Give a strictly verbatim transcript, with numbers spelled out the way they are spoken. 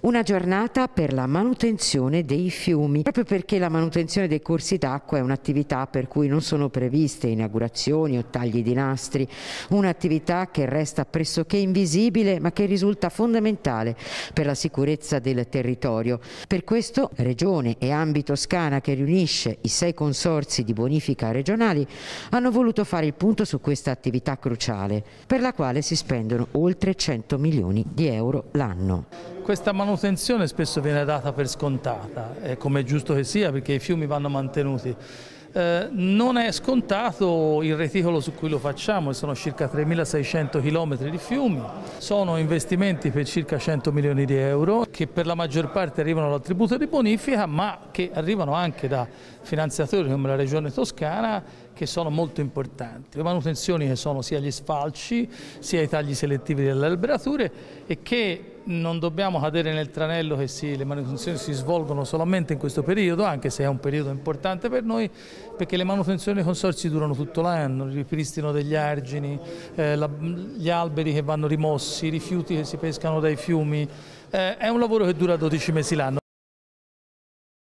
Una giornata per la manutenzione dei fiumi, proprio perché la manutenzione dei corsi d'acqua è un'attività per cui non sono previste inaugurazioni o tagli di nastri, un'attività che resta pressoché invisibile ma che risulta fondamentale per la sicurezza del territorio. Per questo Regione e Ambi Toscana, che riunisce i sei consorzi di bonifica regionali, hanno voluto fare il punto su questa attività cruciale, per la quale si spendono oltre cento milioni di euro l'anno. Questa manutenzione spesso viene data per scontata, è come è giusto che sia, perché i fiumi vanno mantenuti. Eh, non è scontato il reticolo su cui lo facciamo, sono circa tremilaseicento chilometri di fiumi, sono investimenti per circa cento milioni di euro che per la maggior parte arrivano dal tributo di bonifica, ma che arrivano anche da finanziatori come la Regione Toscana, che sono molto importanti. Le manutenzioni che sono sia gli sfalci sia i tagli selettivi delle alberature, e che non dobbiamo cadere nel tranello che si, le manutenzioni si svolgono solamente in questo periodo, anche se è un periodo importante per noi, perché le manutenzioni dei consorzi durano tutto l'anno, il ripristino degli argini, eh, la, gli alberi che vanno rimossi, i rifiuti che si pescano dai fiumi, eh, è un lavoro che dura dodici mesi l'anno.